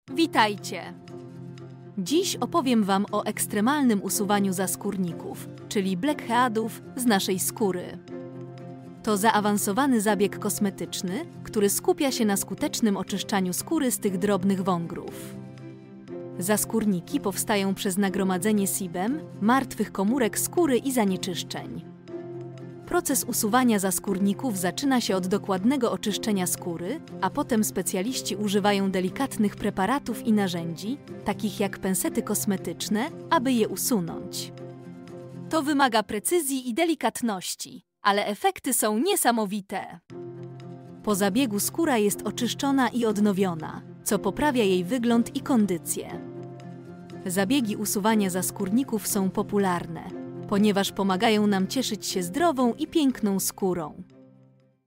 Witajcie! Dziś opowiem Wam o ekstremalnym usuwaniu zaskórników, czyli blackheadów z naszej skóry. To zaawansowany zabieg kosmetyczny, który skupia się na skutecznym oczyszczaniu skóry z tych drobnych wągrów. Zaskórniki powstają przez nagromadzenie sebum, martwych komórek skóry i zanieczyszczeń. Proces usuwania zaskórników zaczyna się od dokładnego oczyszczenia skóry, a potem specjaliści używają delikatnych preparatów i narzędzi, takich jak pensety kosmetyczne, aby je usunąć. To wymaga precyzji i delikatności, ale efekty są niesamowite. Po zabiegu skóra jest oczyszczona i odnowiona, co poprawia jej wygląd i kondycję. Zabiegi usuwania zaskórników są popularne, ponieważ pomagają nam cieszyć się zdrową i piękną skórą.